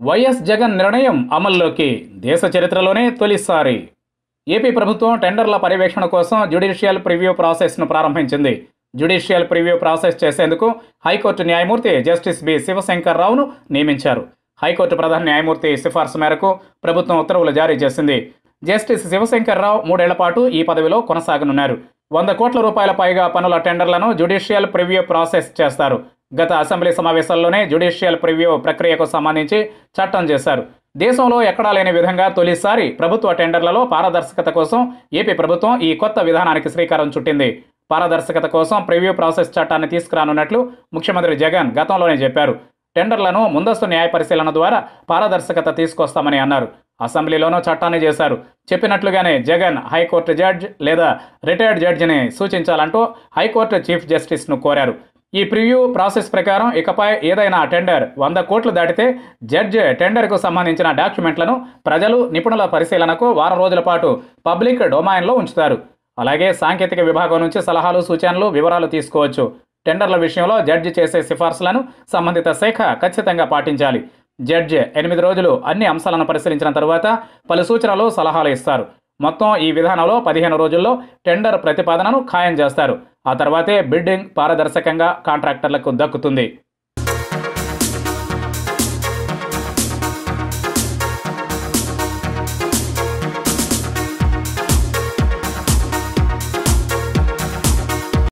YS Jagan నిర్ణయం అమల్లోకి దేశ చరిత్రలోనే తొలిసారి. ఏపీ ప్రభుత్వం టెండర్ల పర్యవేక్షణ కోసం జ్యుడిషియల్ ప్రివ్యూ ప్రాసెస్ను ప్రారంభించింది. జ్యుడిషియల్ ప్రివ్యూ ప్రాసెస్ చేసేందుకు హైకోర్టు న్యాయమూర్తి జస్టిస్ బి శివ శంకర రావును నియమించారు. హైకోర్టు ప్రధాన న్యాయమూర్తి సిఫార్సు మేరకు ప్రభుత్వం ఉత్తర్వులు జారీ చేసింది. జస్టిస్ శివశంకర రావు 3 ఏళ్ల పాటు ఈ పదవిలో కొనసాగనున్నారు. 100 కోట్ల రూపాయల పైగా పనుల టెండర్లను జ్యుడిషియల్ ప్రివ్యూ ప్రాసెస్ చేస్తారు. గత అసెంబ్లీ సమావేశాల్లోనే జ్యుడిషియల్ ప్రివ్యూ ప్రక్రియకు సంబంధించి చట్టం చేశారు. దేశంలో ఎక్కడా లేని విధంగా తొలిసారి ప్రభుత్వ టెండర్లలో పారదర్శకత కోసం ఏపీ ప్రభుత్వం ఈ కొత్త విధానానికి శ్రీకారం చుట్టింది. పారదర్శకత కోసం ప్రివ్యూ ప్రాసెస్ చట్టాన్ని తీసుకురానున్నట్లు ముఖ్యమంత్రి జగన్ గతంలోనే చెప్పారు. టెండర్లను ముందస్తు న్యాయ పరిశీలన ద్వారా పారదర్శకత తీసుకొస్తామని అన్నారు. అసెంబ్లీలోనూ చట్టాన్ని చేశారు. చెప్పినట్లుగానే జగన్ హైకోర్టు జడ్జ్ లేదా రిటైర్డ్ జడ్జిని సూచించాలంటూ హైకోర్టు చీఫ్ జస్టిస్ను కోరారు. ఈ ప్రివ్యూ ప్రాసెస్ ప్రకారం ఇకపై ఏదైనా టెండర్ 100 కోట్లు దాటితే జడ్జి టెండర్కు సంబంధించిన డాక్యుమెంట్లను ప్రజలు, నిపుణుల పరిశీలనకు వారం రోజుల పాటు పబ్లిక్ డొమైన్లో ఉంచుతారు. అలాగే సాంకేతిక విభాగం నుంచి సలహాలు, సూచనలు, వివరాలు తీసుకోవచ్చు. టెండర్ల విషయంలో జడ్జి చేసే సిఫార్సులను సంబంధిత శాఖ ఖచ్చితంగా పాటించాలి. జడ్జి 8 రోజులు అన్ని అంశాలను పరిశీలించిన తరువాత పలు సూచనలు, సలహాలు ఇస్తారు. మొత్తం ఈ విధానంలో 15 రోజుల్లో టెండర్ ప్రతిపాదనను ఖాయం చేస్తారు. ఆ తర్వాతే బిడ్డింగ్ పారదర్శకంగా కాంట్రాక్టర్లకు దక్కుతుంది.